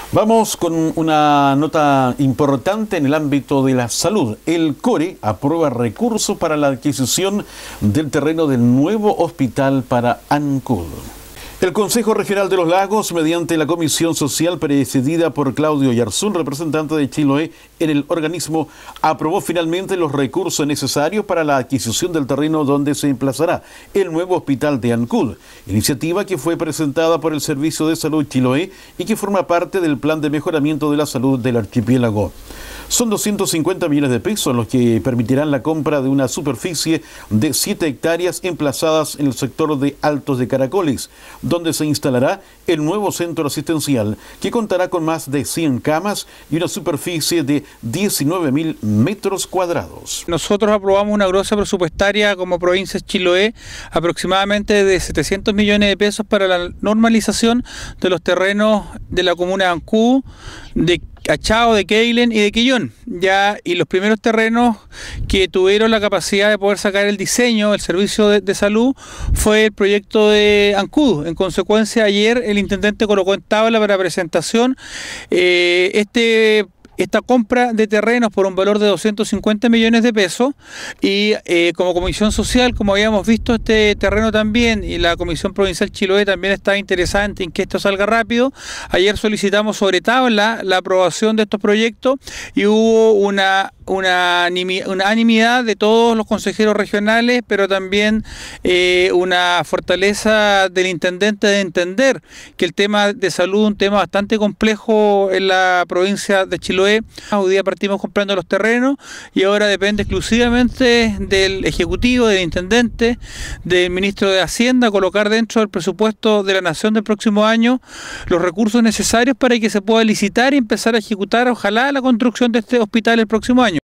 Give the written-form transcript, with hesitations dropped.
Vamos con una nota importante en el ámbito de la salud. El CORE aprueba recursos para la adquisición del terreno del nuevo hospital para Ancud. El Consejo Regional de los Lagos, mediante la Comisión Social presidida por Claudio Yarzún, representante de Chiloé en el organismo, aprobó finalmente los recursos necesarios para la adquisición del terreno donde se emplazará el nuevo hospital de Ancud, iniciativa que fue presentada por el Servicio de Salud Chiloé y que forma parte del Plan de Mejoramiento de la Salud del Archipiélago. Son 250 millones de pesos los que permitirán la compra de una superficie de 7 hectáreas emplazadas en el sector de Altos de Caracoles, donde se instalará el nuevo centro asistencial, que contará con más de 100 camas y una superficie de 19.000 metros cuadrados. Nosotros aprobamos una grosa presupuestaria como provincia de Chiloé, aproximadamente de 700 millones de pesos para la normalización de los terrenos de la comuna de Ancud, de Achao, de Keilen y de Quillón. Y los primeros terrenos que tuvieron la capacidad de poder sacar el diseño, el servicio de salud, fue el proyecto de Ancud. En consecuencia, ayer el intendente colocó en tabla para presentación esta compra de terrenos por un valor de 250 millones de pesos y como Comisión Social, como habíamos visto, este terreno también, y la Comisión Provincial Chiloé también está interesada en que esto salga rápido. Ayer solicitamos sobre tabla la aprobación de estos proyectos y hubo una unanimidad de todos los consejeros regionales, pero también una fortaleza del intendente de entender que el tema de salud es un tema bastante complejo en la provincia de Chiloé. Hoy día partimos comprando los terrenos y ahora depende exclusivamente del Ejecutivo, del intendente, del ministro de Hacienda, colocar dentro del presupuesto de la Nación del próximo año los recursos necesarios para que se pueda licitar y empezar a ejecutar, ojalá, la construcción de este hospital el próximo año.